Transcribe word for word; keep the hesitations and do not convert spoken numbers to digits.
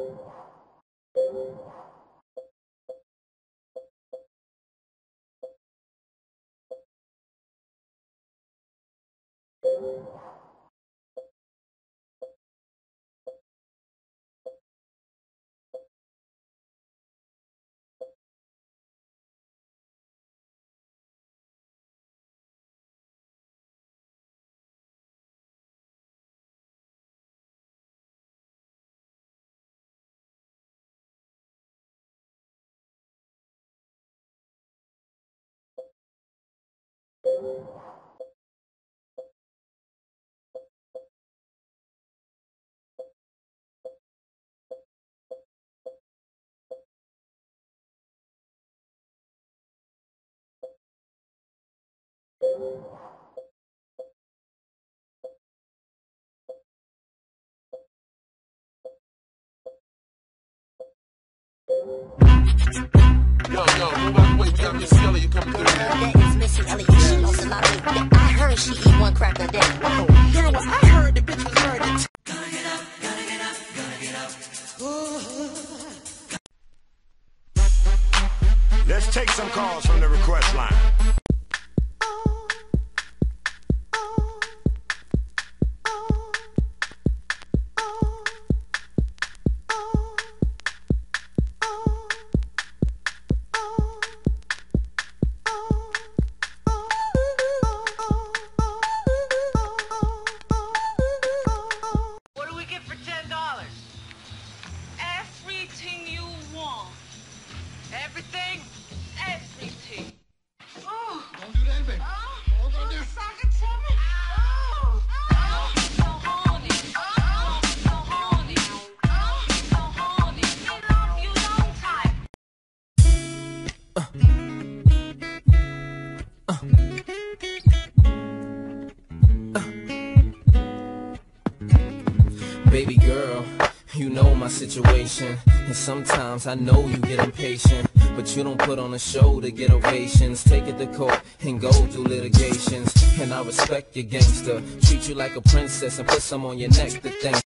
Yo, yo, move out the way. We got Miss Elliot coming through here. That is Missy Elliott. She lost a lot of weight. I heard she eat one crack a day. Oh, girl, well, I heard the bitch was married. Gotta get up, gotta get up, gotta get up. Let's take some calls from the request line. Everything, everything. Oh, Don't do that, baby. oh, Hold on oh, there. suck it to me. Oh, oh, so horny. Oh, so horny. Oh, so horny. We love you long time. Baby girl, you know my situation, and sometimes I know you get impatient, but you don't put on a show to get ovations. Take it to court and go through litigations, and I respect your gangster. Treat you like a princess and put some on your neck to thank.